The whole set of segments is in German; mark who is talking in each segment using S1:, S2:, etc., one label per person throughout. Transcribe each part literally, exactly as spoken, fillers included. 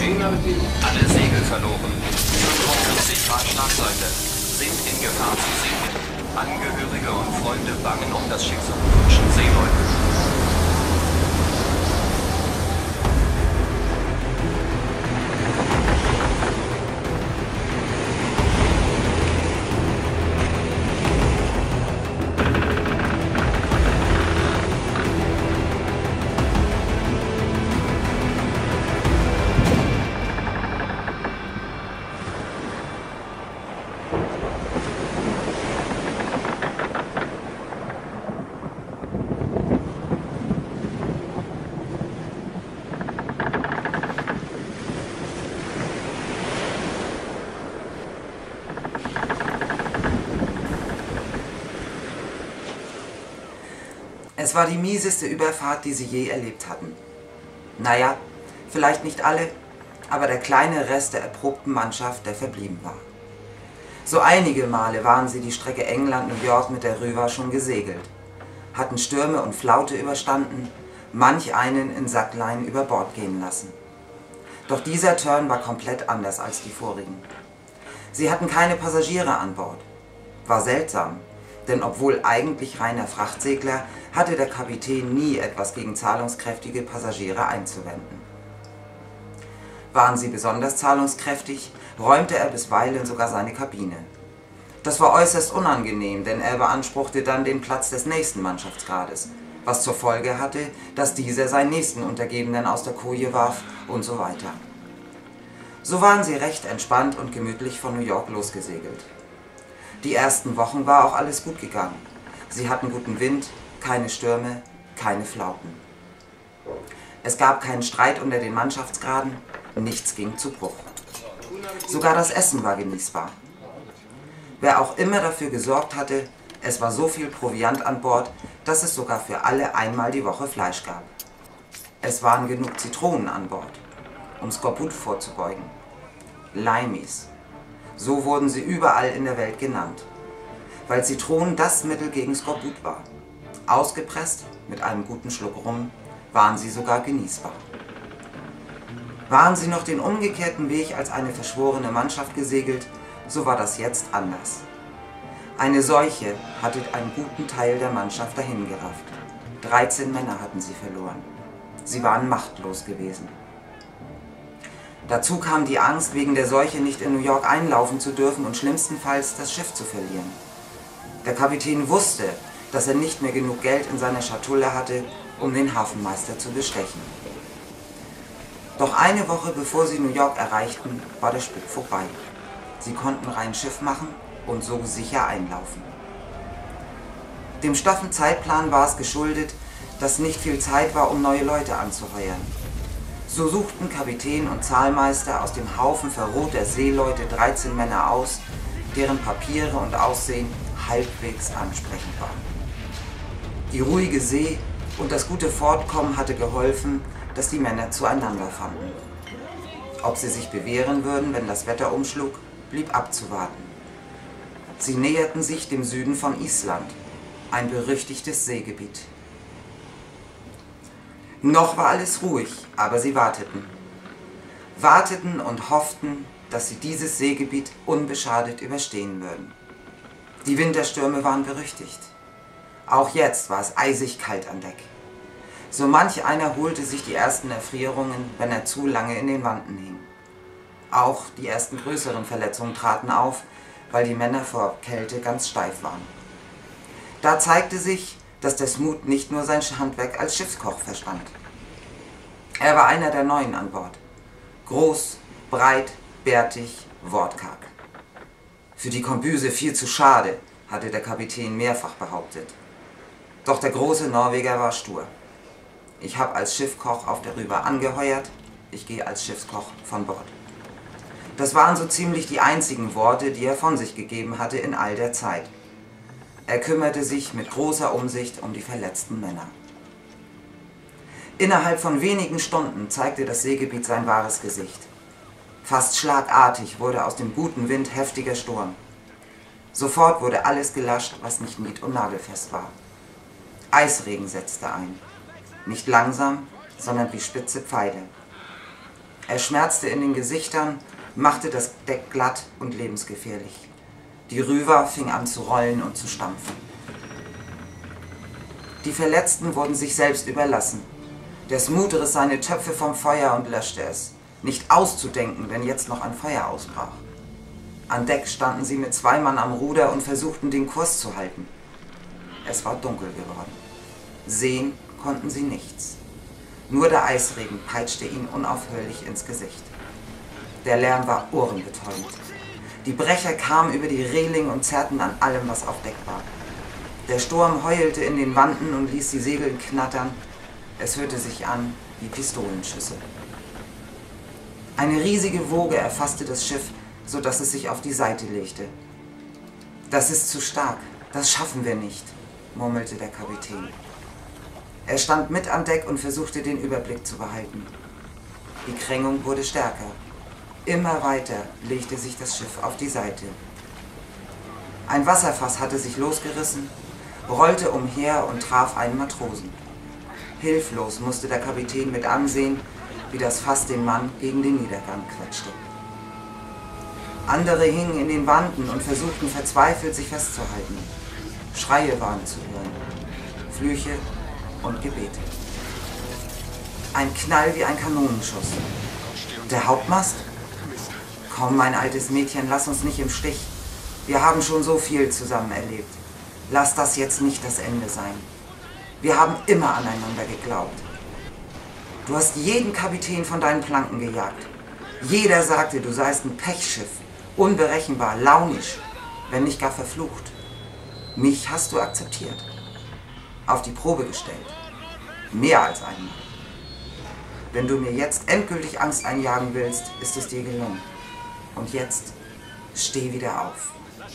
S1: Alle Segel verloren. fünfundfünfzig Grad Schlagseite. Sind in Gefahr zu sinken. Angehörige und Freunde bangen um das Schicksal deutschen Seeleute.
S2: Es war die mieseste Überfahrt, die sie je erlebt hatten. Naja, vielleicht nicht alle, aber der kleine Rest der erprobten Mannschaft, der verblieben war. So einige Male waren sie die Strecke England-New York mit der Rüver schon gesegelt, hatten Stürme und Flaute überstanden, manch einen in Sackleinen über Bord gehen lassen. Doch dieser Turn war komplett anders als die vorigen. Sie hatten keine Passagiere an Bord. War seltsam, denn obwohl eigentlich reiner Frachtsegler, hatte der Kapitän nie etwas gegen zahlungskräftige Passagiere einzuwenden. Waren sie besonders zahlungskräftig, räumte er bisweilen sogar seine Kabine. Das war äußerst unangenehm, denn er beanspruchte dann den Platz des nächsten Mannschaftsgrades, was zur Folge hatte, dass dieser seinen nächsten Untergebenen aus der Koje warf und so weiter. So waren sie recht entspannt und gemütlich von New York losgesegelt. Die ersten Wochen war auch alles gut gegangen. Sie hatten guten Wind, keine Stürme, keine Flauten. Es gab keinen Streit unter den Mannschaftsgraden, nichts ging zu Bruch. Sogar das Essen war genießbar. Wer auch immer dafür gesorgt hatte, es war so viel Proviant an Bord, dass es sogar für alle einmal die Woche Fleisch gab. Es waren genug Zitronen an Bord, um Skorbut vorzubeugen. Limeys. So wurden sie überall in der Welt genannt, weil Zitronen das Mittel gegen Skorbut war. Ausgepresst, mit einem guten Schluck Rum, waren sie sogar genießbar. Waren sie noch den umgekehrten Weg als eine verschworene Mannschaft gesegelt, so war das jetzt anders. Eine Seuche hatte einen guten Teil der Mannschaft dahingerafft. dreizehn Männer hatten sie verloren. Sie waren machtlos gewesen. Dazu kam die Angst, wegen der Seuche nicht in New York einlaufen zu dürfen und schlimmstenfalls das Schiff zu verlieren. Der Kapitän wusste, dass er nicht mehr genug Geld in seiner Schatulle hatte, um den Hafenmeister zu bestechen. Doch eine Woche bevor sie New York erreichten, war der Spuk vorbei. Sie konnten rein Schiff machen und so sicher einlaufen. Dem straffen Zeitplan war es geschuldet, dass nicht viel Zeit war, um neue Leute anzuheuern. So suchten Kapitän und Zahlmeister aus dem Haufen verrohter Seeleute dreizehn Männer aus, deren Papiere und Aussehen halbwegs ansprechend waren. Die ruhige See und das gute Fortkommen hatte geholfen, dass die Männer zueinander fanden. Ob sie sich bewähren würden, wenn das Wetter umschlug, blieb abzuwarten. Sie näherten sich dem Süden von Island, ein berüchtigtes Seegebiet. Noch war alles ruhig, aber sie warteten. Warteten und hofften, dass sie dieses Seegebiet unbeschadet überstehen würden. Die Winterstürme waren berüchtigt. Auch jetzt war es eisig kalt an Deck. So manch einer holte sich die ersten Erfrierungen, wenn er zu lange in den Wanten hing. Auch die ersten größeren Verletzungen traten auf, weil die Männer vor Kälte ganz steif waren. Da zeigte sich, dass der Smoot nicht nur sein Handwerk als Schiffskoch verstand. Er war einer der Neuen an Bord. Groß, breit, bärtig, wortkarg. Für die Kombüse viel zu schade, hatte der Kapitän mehrfach behauptet. Doch der große Norweger war stur. Ich habe als Schiffkoch auf der Rüber angeheuert, ich gehe als Schiffskoch von Bord. Das waren so ziemlich die einzigen Worte, die er von sich gegeben hatte in all der Zeit. Er kümmerte sich mit großer Umsicht um die verletzten Männer. Innerhalb von wenigen Stunden zeigte das Seegebiet sein wahres Gesicht. Fast schlagartig wurde aus dem guten Wind heftiger Sturm. Sofort wurde alles gelascht, was nicht nied- und nagelfest war. Eisregen setzte ein. Nicht langsam, sondern wie spitze Pfeile. Er schmerzte in den Gesichtern, machte das Deck glatt und lebensgefährlich. Die Rüver fing an zu rollen und zu stampfen. Die Verletzten wurden sich selbst überlassen. Der Smoot riss seine Töpfe vom Feuer und löschte es. Nicht auszudenken, wenn jetzt noch ein Feuer ausbrach. An Deck standen sie mit zwei Mann am Ruder und versuchten, den Kurs zu halten. Es war dunkel geworden. Sehen konnten sie nichts. Nur der Eisregen peitschte ihnen unaufhörlich ins Gesicht. Der Lärm war ohrenbetäubend. Die Brecher kamen über die Reling und zerrten an allem, was auf Deck war. Der Sturm heulte in den Wanten und ließ die Segel knattern. Es hörte sich an wie Pistolenschüsse. Eine riesige Woge erfasste das Schiff, so dass es sich auf die Seite legte. »Das ist zu stark, das schaffen wir nicht«, murmelte der Kapitän. Er stand mit an Deck und versuchte, den Überblick zu behalten. Die Krängung wurde stärker. Immer weiter legte sich das Schiff auf die Seite. Ein Wasserfass hatte sich losgerissen, rollte umher und traf einen Matrosen. Hilflos musste der Kapitän mit ansehen, wie das Fass den Mann gegen den Niedergang quetschte. Andere hingen in den Wanten und versuchten verzweifelt, sich festzuhalten. Schreie waren zu hören, Flüche und Gebete. Ein Knall wie ein Kanonenschuss. Der Hauptmast? Komm, mein altes Mädchen, lass uns nicht im Stich. Wir haben schon so viel zusammen erlebt. Lass das jetzt nicht das Ende sein. Wir haben immer aneinander geglaubt. Du hast jeden Kapitän von deinen Planken gejagt. Jeder sagte, du seist ein Pechschiff, unberechenbar, launisch, wenn nicht gar verflucht. Mich hast du akzeptiert, auf die Probe gestellt, mehr als einmal. Wenn du mir jetzt endgültig Angst einjagen willst, ist es dir gelungen. Und jetzt steh wieder auf.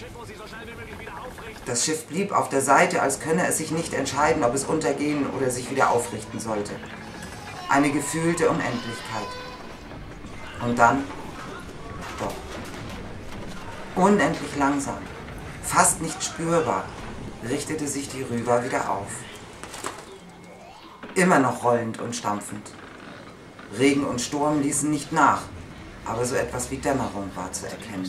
S2: Das Schiff blieb auf der Seite, als könne es sich nicht entscheiden, ob es untergehen oder sich wieder aufrichten sollte. Eine gefühlte Unendlichkeit. Und dann, doch. Unendlich langsam, fast nicht spürbar, richtete sich die Rüver wieder auf. Immer noch rollend und stampfend. Regen und Sturm ließen nicht nach, aber so etwas wie Dämmerung war zu erkennen.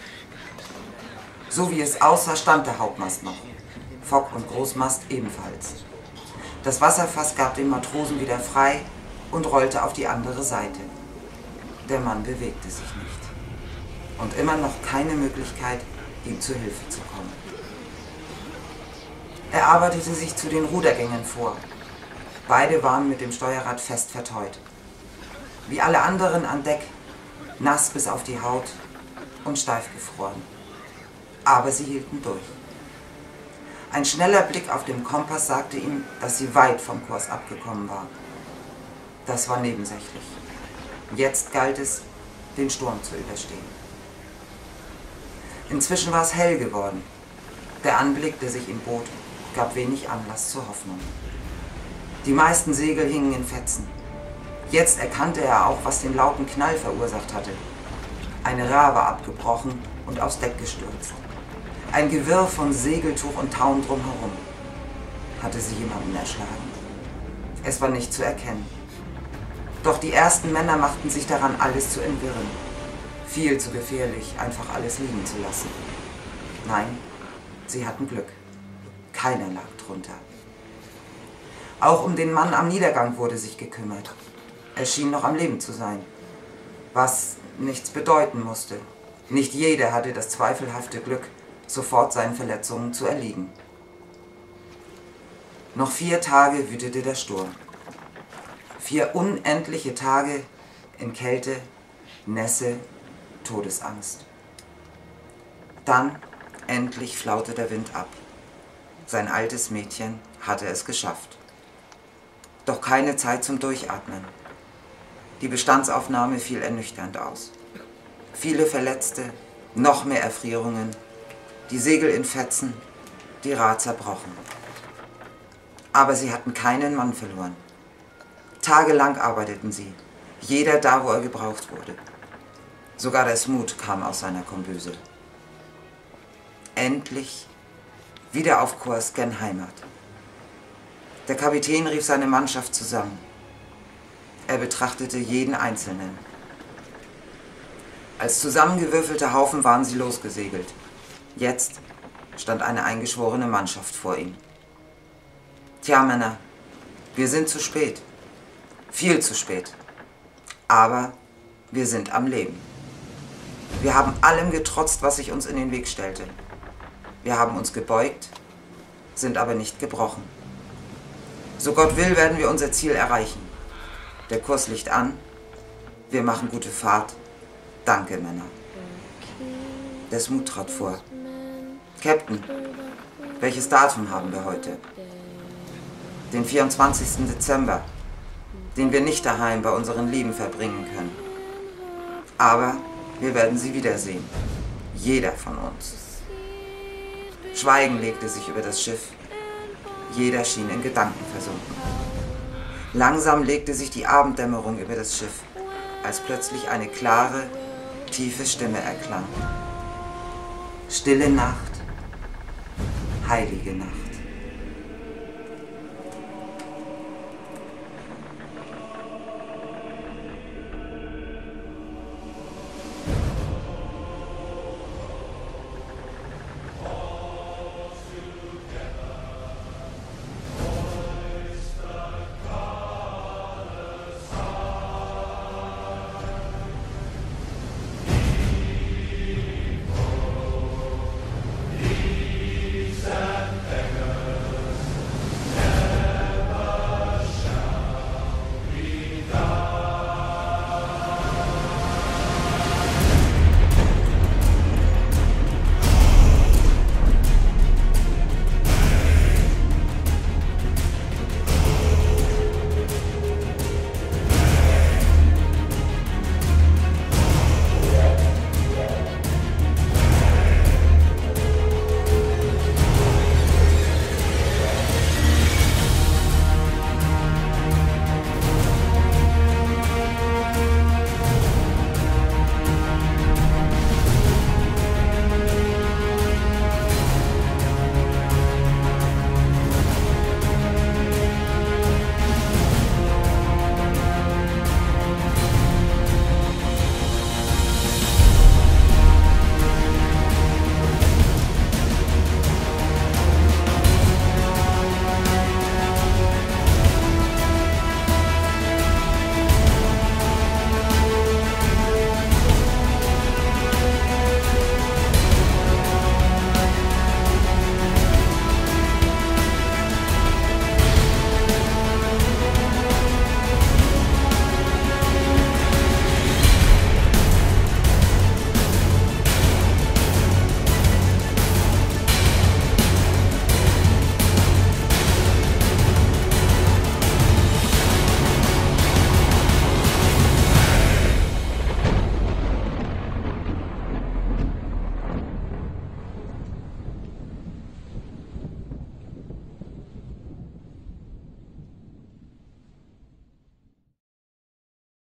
S2: So wie es aussah, stand der Hauptmast noch. Fock und Großmast ebenfalls. Das Wasserfass gab den Matrosen wieder frei und rollte auf die andere Seite. Der Mann bewegte sich nicht. Und immer noch keine Möglichkeit, ihm zu Hilfe zu kommen. Er arbeitete sich zu den Rudergängen vor. Beide waren mit dem Steuerrad fest verteut. Wie alle anderen an Deck, nass bis auf die Haut und steif gefroren. Aber sie hielten durch. Ein schneller Blick auf den Kompass sagte ihm, dass sie weit vom Kurs abgekommen war. Das war nebensächlich. Jetzt galt es, den Sturm zu überstehen. Inzwischen war es hell geworden. Der Anblick, der sich ihm bot, gab wenig Anlass zur Hoffnung. Die meisten Segel hingen in Fetzen. Jetzt erkannte er auch, was den lauten Knall verursacht hatte. Eine Ra war abgebrochen und aufs Deck gestürzt. Ein Gewirr von Segeltuch und Tauen drumherum. Hatte sie jemanden erschlagen? Es war nicht zu erkennen. Doch die ersten Männer machten sich daran, alles zu entwirren. Viel zu gefährlich, einfach alles liegen zu lassen. Nein, sie hatten Glück. Keiner lag drunter. Auch um den Mann am Niedergang wurde sich gekümmert. Er schien noch am Leben zu sein. Was nichts bedeuten musste. Nicht jeder hatte das zweifelhafte Glück, sofort seinen Verletzungen zu erliegen. Noch vier Tage wütete der Sturm. Vier unendliche Tage in Kälte, Nässe, Todesangst. Dann endlich flaute der Wind ab. Sein altes Mädchen hatte es geschafft. Doch keine Zeit zum Durchatmen. Die Bestandsaufnahme fiel ernüchternd aus. Viele Verletzte, noch mehr Erfrierungen, die Segel in Fetzen, die Ra zerbrochen. Aber sie hatten keinen Mann verloren. Tagelang arbeiteten sie, jeder da, wo er gebraucht wurde. Sogar der Smoot kam aus seiner Kombüse. Endlich wieder auf Kurs gen Heimat. Der Kapitän rief seine Mannschaft zusammen. Er betrachtete jeden Einzelnen. Als zusammengewürfelter Haufen waren sie losgesegelt. Jetzt stand eine eingeschworene Mannschaft vor ihnen. Tja, Männer, wir sind zu spät. Viel zu spät. Aber wir sind am Leben. Wir haben allem getrotzt, was sich uns in den Weg stellte. Wir haben uns gebeugt, sind aber nicht gebrochen. So Gott will, werden wir unser Ziel erreichen. Der Kurs liegt an. Wir machen gute Fahrt. Danke, Männer. Desmond trat vor. Captain, welches Datum haben wir heute? Den vierundzwanzigsten Dezember, den wir nicht daheim bei unseren Lieben verbringen können. Aber wir werden sie wiedersehen. Jeder von uns. Schweigen legte sich über das Schiff. Jeder schien in Gedanken versunken. Langsam legte sich die Abenddämmerung über das Schiff, als plötzlich eine klare, tiefe Stimme erklang. Stille Nacht, heilige Nacht.